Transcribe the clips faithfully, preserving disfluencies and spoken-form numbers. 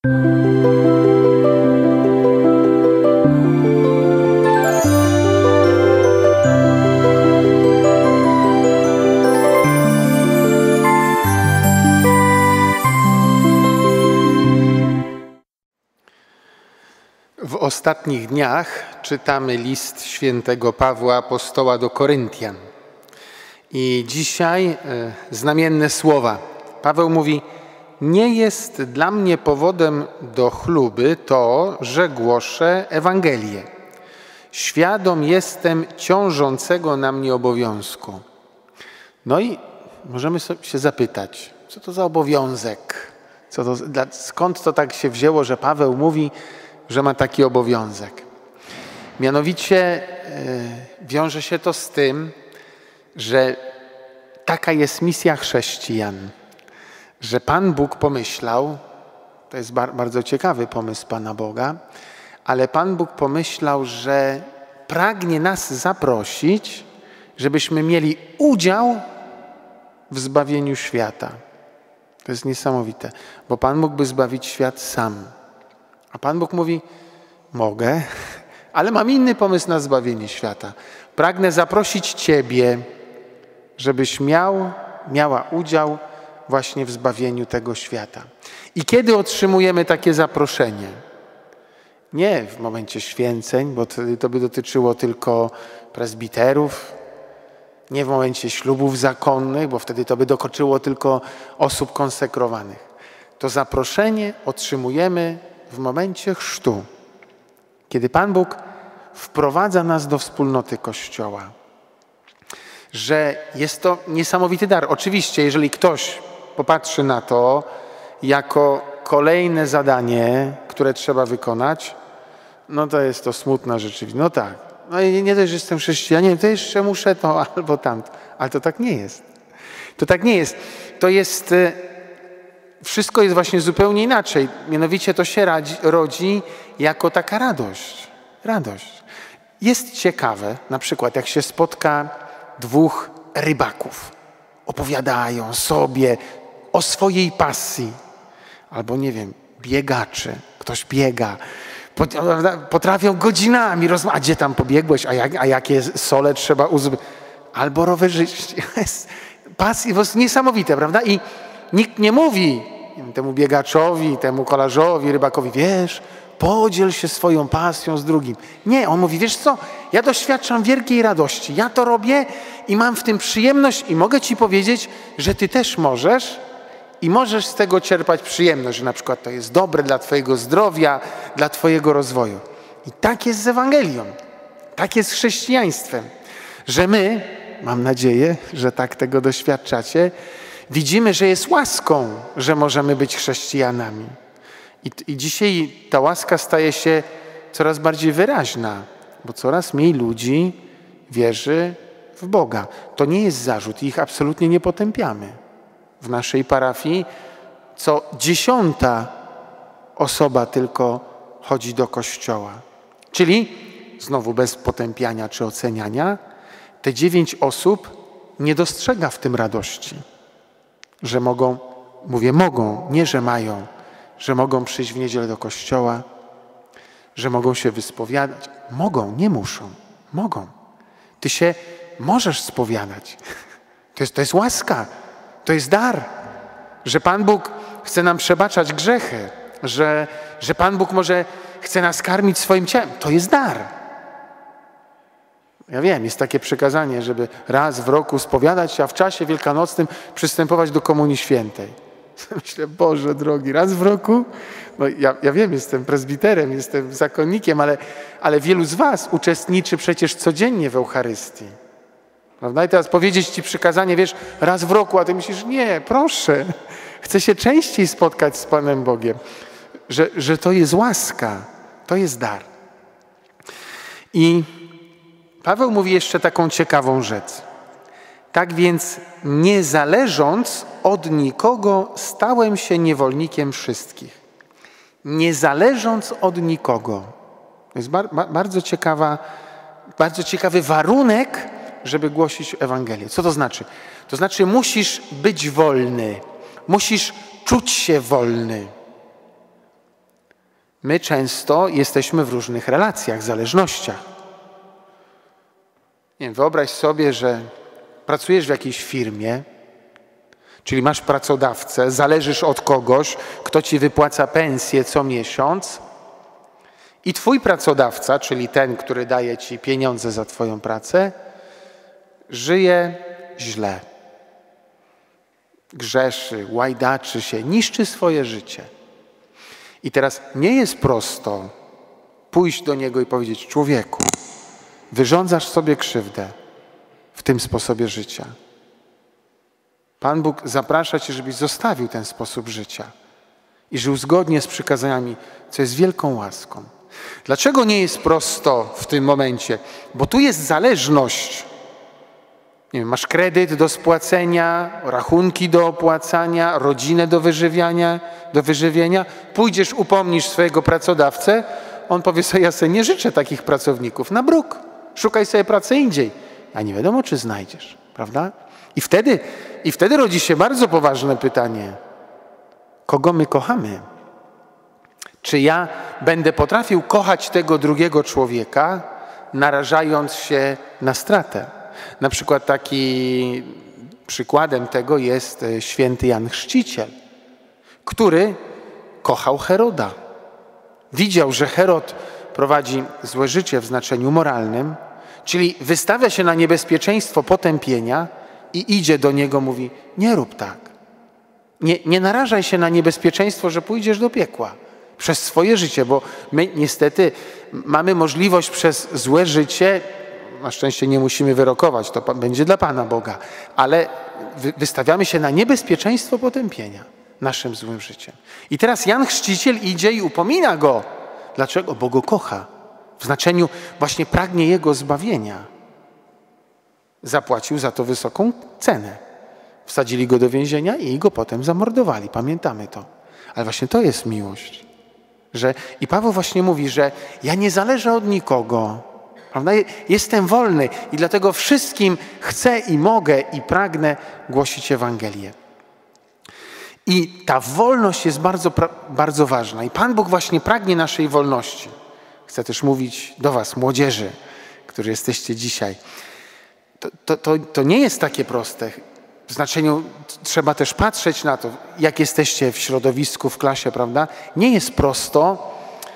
W ostatnich dniach czytamy list świętego Pawła Apostoła do Koryntian. I dzisiaj e, znamienne słowa. Paweł mówi: nie jest dla mnie powodem do chluby to, że głoszę Ewangelię. Świadom jestem ciążącego na mnie obowiązku. No i możemy się zapytać, co to za obowiązek? Co to, skąd to tak się wzięło, że Paweł mówi, że ma taki obowiązek? Mianowicie yy, wiąże się to z tym, że taka jest misja chrześcijan, że Pan Bóg pomyślał, to jest bar bardzo ciekawy pomysł Pana Boga, ale Pan Bóg pomyślał, że pragnie nas zaprosić, żebyśmy mieli udział w zbawieniu świata. To jest niesamowite, bo Pan mógłby zbawić świat sam. A Pan Bóg mówi: mogę, ale mam inny pomysł na zbawienie świata. Pragnę zaprosić Ciebie, żebyś miał, miała udział właśnie w zbawieniu tego świata. I kiedy otrzymujemy takie zaproszenie? Nie w momencie święceń, bo to by dotyczyło tylko prezbiterów, nie w momencie ślubów zakonnych, bo wtedy to by dotyczyło tylko osób konsekrowanych. To zaproszenie otrzymujemy w momencie chrztu, kiedy Pan Bóg wprowadza nas do wspólnoty Kościoła. Że jest to niesamowity dar. Oczywiście, jeżeli ktoś popatrzy na to jako kolejne zadanie, które trzeba wykonać, no to jest to smutna rzeczywistość. No tak, no i nie dość, że jestem chrześcijaninem, to jeszcze muszę to albo tamto. Ale to tak nie jest. To tak nie jest. To jest... Wszystko jest właśnie zupełnie inaczej. Mianowicie to się radzi, rodzi jako taka radość. Radość. Jest ciekawe, na przykład jak się spotka dwóch rybaków. Opowiadają sobie o swojej pasji. Albo nie wiem, biegacze. Ktoś biega. Potrafią godzinami rozmawiać. A gdzie tam pobiegłeś? A, jak, a jakie sole trzeba uzbyć? Albo rowerzyści. Pasji, to jest niesamowite, prawda? I nikt nie mówi temu biegaczowi, temu kolarzowi, rybakowi: wiesz, podziel się swoją pasją z drugim. Nie, on mówi: wiesz co, ja doświadczam wielkiej radości, ja to robię i mam w tym przyjemność i mogę ci powiedzieć, że ty też możesz i możesz z tego czerpać przyjemność, że na przykład to jest dobre dla twojego zdrowia, dla twojego rozwoju. I tak jest z Ewangelią, tak jest z chrześcijaństwem, że my, mam nadzieję, że tak tego doświadczacie, widzimy, że jest łaską, że możemy być chrześcijanami. I, I dzisiaj ta łaska staje się coraz bardziej wyraźna, bo coraz mniej ludzi wierzy w Boga. To nie jest zarzut i ich absolutnie nie potępiamy. W naszej parafii co dziesiąta osoba tylko chodzi do kościoła. Czyli, znowu bez potępiania czy oceniania, te dziewięć osób nie dostrzega w tym radości. Że mogą, mówię mogą, nie że mają, że mogą przyjść w niedzielę do kościoła, że mogą się wyspowiadać. Mogą, nie muszą. Mogą. Ty się możesz spowiadać. To jest, to jest łaska, to jest dar, że Pan Bóg chce nam przebaczać grzechy, że, że Pan Bóg może chce nas karmić swoim ciałem. To jest dar. Ja wiem, jest takie przykazanie, żeby raz w roku spowiadać się, a w czasie wielkanocnym przystępować do Komunii Świętej. Myślę: Boże drogi, raz w roku? No ja, ja wiem, jestem prezbiterem, jestem zakonnikiem, ale, ale wielu z was uczestniczy przecież codziennie w Eucharystii. Prawda? I teraz powiedzieć ci przykazanie, wiesz, raz w roku, a ty myślisz: nie, proszę, chcę się częściej spotkać z Panem Bogiem. Że, że to jest łaska, to jest dar. I Paweł mówi jeszcze taką ciekawą rzecz. Tak więc, nie zależąc od nikogo, stałem się niewolnikiem wszystkich. Nie zależąc od nikogo. To jest bar bardzo ciekawa, bardzo ciekawy warunek, żeby głosić Ewangelię. Co to znaczy? To znaczy, musisz być wolny. Musisz czuć się wolny. My często jesteśmy w różnych relacjach, zależnościach. Nie wiem, wyobraź sobie, że pracujesz w jakiejś firmie, czyli masz pracodawcę, zależysz od kogoś, kto ci wypłaca pensję co miesiąc i twój pracodawca, czyli ten, który daje ci pieniądze za twoją pracę, żyje źle. Grzeszy, łajdaczy się, niszczy swoje życie. I teraz nie jest prosto pójść do niego i powiedzieć: człowieku, wyrządzasz sobie krzywdę w tym sposobie życia. Pan Bóg zaprasza cię, żebyś zostawił ten sposób życia i żył zgodnie z przykazaniami, co jest wielką łaską. Dlaczego nie jest prosto w tym momencie? Bo tu jest zależność. Nie wiem, masz kredyt do spłacenia, rachunki do opłacania, rodzinę do wyżywiania, do wyżywienia. Pójdziesz, upomnisz swojego pracodawcę, on powie sobie: ja sobie nie życzę takich pracowników, na bruk, szukaj sobie pracy indziej. A nie wiadomo, czy znajdziesz, prawda? I wtedy, i wtedy rodzi się bardzo poważne pytanie: kogo my kochamy? Czy ja będę potrafił kochać tego drugiego człowieka, narażając się na stratę? Na przykład taki przykładem tego jest święty Jan Chrzciciel, który kochał Heroda. Widział, że Herod prowadzi złe życie w znaczeniu moralnym, czyli wystawia się na niebezpieczeństwo potępienia i idzie do niego, mówi: nie rób tak. Nie, nie narażaj się na niebezpieczeństwo, że pójdziesz do piekła przez swoje życie, bo my niestety mamy możliwość przez złe życie, na szczęście nie musimy wyrokować, to będzie dla Pana Boga, ale wystawiamy się na niebezpieczeństwo potępienia naszym złym życiem. I teraz Jan Chrzciciel idzie i upomina go. Dlaczego? Bo go kocha. W znaczeniu właśnie pragnie jego zbawienia. Zapłacił za to wysoką cenę. Wsadzili go do więzienia i go potem zamordowali. Pamiętamy to. Ale właśnie to jest miłość. Że, I Paweł właśnie mówi, że ja nie zależę od nikogo. Prawda? Jestem wolny i dlatego wszystkim chcę i mogę i pragnę głosić Ewangelię. I ta wolność jest bardzo, bardzo ważna. I Pan Bóg właśnie pragnie naszej wolności. Chcę też mówić do was, młodzieży, którzy jesteście dzisiaj. To, to, to, to nie jest takie proste. W znaczeniu trzeba też patrzeć na to, jak jesteście w środowisku, w klasie, prawda? Nie jest prosto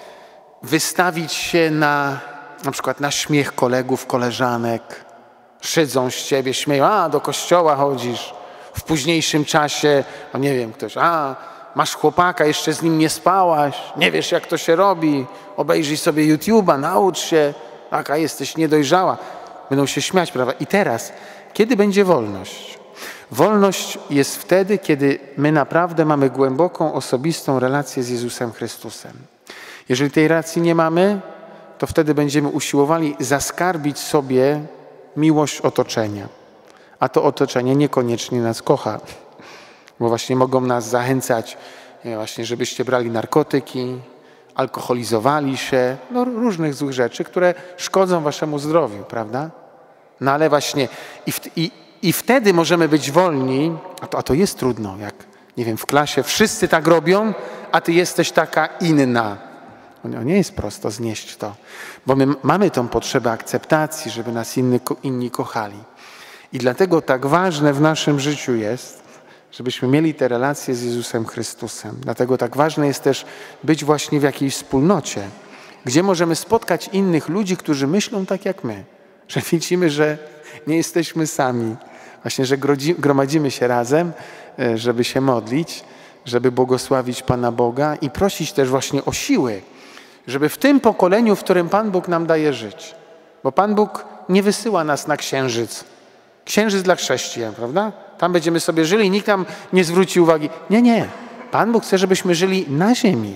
wystawić się na, na przykład na śmiech kolegów, koleżanek. Szydzą z ciebie, śmieją: a, do kościoła chodzisz. W późniejszym czasie, no nie wiem, ktoś: a, masz chłopaka, jeszcze z nim nie spałaś, nie wiesz, jak to się robi, obejrzyj sobie YouTube'a, naucz się, taka jesteś niedojrzała. Będą się śmiać, prawda? I teraz, kiedy będzie wolność? Wolność jest wtedy, kiedy my naprawdę mamy głęboką, osobistą relację z Jezusem Chrystusem. Jeżeli tej relacji nie mamy, to wtedy będziemy usiłowali zaskarbić sobie miłość otoczenia. A to otoczenie niekoniecznie nas kocha, bo właśnie mogą nas zachęcać, właśnie, żebyście brali narkotyki, alkoholizowali się, no różnych złych rzeczy, które szkodzą waszemu zdrowiu, prawda? No ale właśnie i, w, i, i wtedy możemy być wolni, a to, a to jest trudno, jak, nie wiem, w klasie wszyscy tak robią, a ty jesteś taka inna. No nie jest prosto znieść to, bo my mamy tą potrzebę akceptacji, żeby nas inni, inni kochali. I dlatego tak ważne w naszym życiu jest, żebyśmy mieli te relacje z Jezusem Chrystusem. Dlatego tak ważne jest też być właśnie w jakiejś wspólnocie, gdzie możemy spotkać innych ludzi, którzy myślą tak jak my. Że widzimy, że nie jesteśmy sami. Właśnie, że gromadzimy się razem, żeby się modlić, żeby błogosławić Pana Boga i prosić też właśnie o siły, żeby w tym pokoleniu, w którym Pan Bóg nam daje żyć. Bo Pan Bóg nie wysyła nas na księżyc. Księżyc dla chrześcijan, prawda? Tam będziemy sobie żyli i nikt nam nie zwróci uwagi. Nie, nie. Pan Bóg chce, żebyśmy żyli na ziemi.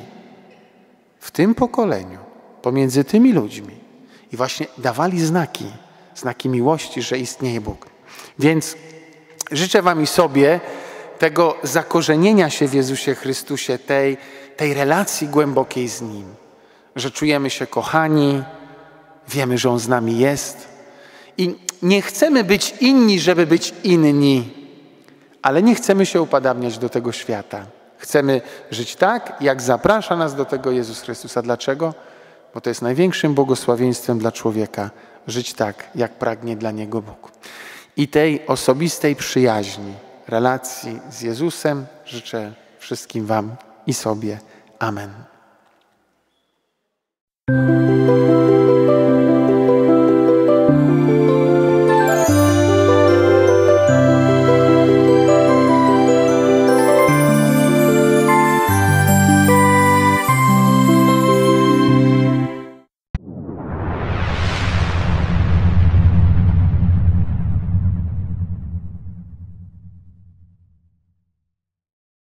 W tym pokoleniu. Pomiędzy tymi ludźmi. I właśnie dawali znaki. Znaki miłości, że istnieje Bóg. Więc życzę wam i sobie tego zakorzenienia się w Jezusie Chrystusie, tej, tej relacji głębokiej z Nim. Że czujemy się kochani, wiemy, że On z nami jest. I nie chcemy być inni, żeby być inni, ale nie chcemy się upadabniać do tego świata. Chcemy żyć tak, jak zaprasza nas do tego Jezus Chrystus. A dlaczego? Bo to jest największym błogosławieństwem dla człowieka. Żyć tak, jak pragnie dla niego Bóg. I tej osobistej przyjaźni, relacji z Jezusem życzę wszystkim wam i sobie. Amen.